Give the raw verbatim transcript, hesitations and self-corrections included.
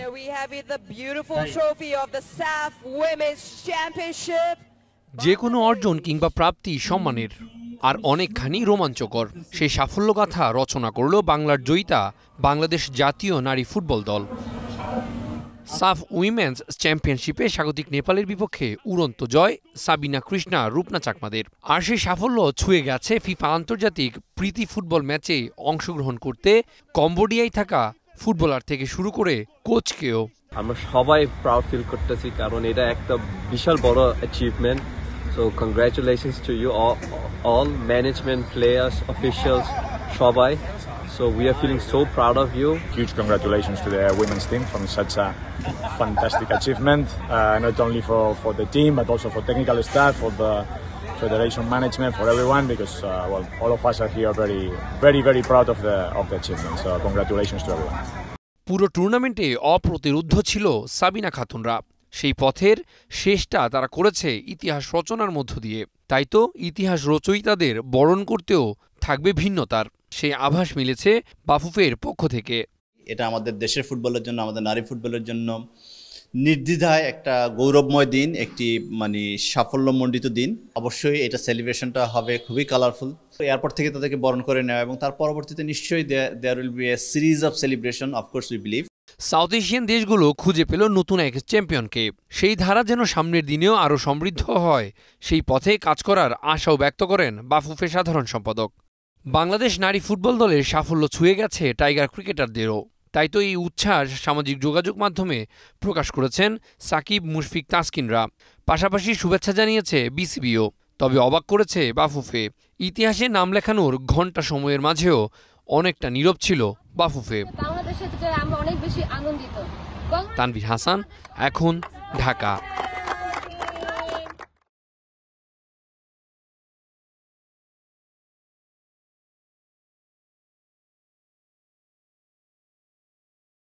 we have it, the beautiful trophy of the S A F Women's Championship. যে কোনো অর্জন কিংবা প্রাপ্তি সম্মানের আর অনেকখানি রোমাঞ্চকর সেই সাফল্যগাথা রচনা করল বাংলার জয়িতা বাংলাদেশ জাতীয় নারী ফুটবল দল। সাফ উইমেন্স চ্যাম্পিয়নশিপে স্বাগতিক নেপালের বিপক্ষে উড়ন্ত জয় সাবিনা কৃষ্ণা রূপনা চাকমাদের। আর সেই সাফল্য ছুঁয়ে গেছে ফিফা আন্তর্জাতিক প্রীতি ফুটবল ম্যাচে অংশগ্রহণ করতে কম্বোডিয়ায় থাকা ফুটবলার থেকে শুরু করে কোচকেও। আমরা সবাই প্রাউড ফিল করতেছি, কারণ এটা একটা বিশাল বড় achievement. So congratulations to you all management, players, officials, সবাই। So we are feeling so proud of you. Huge congratulations to the women's team from such a fantastic achievement, uh, not only for, for the team but also for technical staff, for the federation management, for everyone, because uh, well, all of us are here very, very, very proud of the of the achievement. So congratulations to everyone. পুরো টুর্নামেন্টে অপ্রতিরোধ্য ছিল সাবিনা খাতুনরা। সেই পথের শেষটা তারা করেছে ইতিহাস রচনার মধ্য দিয়ে। তাই তো ইতিহাস রচয়িতাদের বরণ করতেও থাকবে ভিন্নতার সেই আভাস মিলেছে বাফুফের পক্ষ থেকে। এটা আমাদের দেশের ফুটবলের জন্য, আমাদের নারী ফুটবলের জন্য নির্দ্বিধায় একটা গৌরবময় দিন, একটি মানে সাফল্যমণ্ডিত দিন। অবশ্যই এটা সেলিব্রেশনটা হবে খুবই কালারফুল। এয়ারপোর্ট থেকে তাদেরকে বরণ করে নেওয়া এবং তার পরবর্তীতে নিশ্চয়ই there will be a series of celebration, of course we believe. South Asian দেশগুলো খুঁজে পেল নতুন এক চ্যাম্পিয়নকে। সেই ধারা যেন সামনের দিনেও আরও সমৃদ্ধ হয় সেই পথে কাজ করার আশাও ব্যক্ত করেন বাফুফের সাধারণ সম্পাদক। বাংলাদেশ নারী ফুটবল দলের সাফল্য ছুঁয়ে গেছে টাইগার ক্রিকেটারদেরও। তাই তো এই উচ্ছ্বাস সামাজিক যোগাযোগ মাধ্যমে প্রকাশ করেছেন সাকিব, মুশফিক, তাসকিনরা। পাশাপাশি শুভেচ্ছা জানিয়েছে বিসিবিও। তবে অবাক করেছে বাফুফে। ইতিহাসে নাম লেখানোর ঘণ্টা সময়ের মাঝেও অনেকটা নীরব ছিল বাফুফে। বাংলাদেশে আমরা অনেক বেশি আনন্দিত। তানভীর হাসান, এখন, ঢাকা।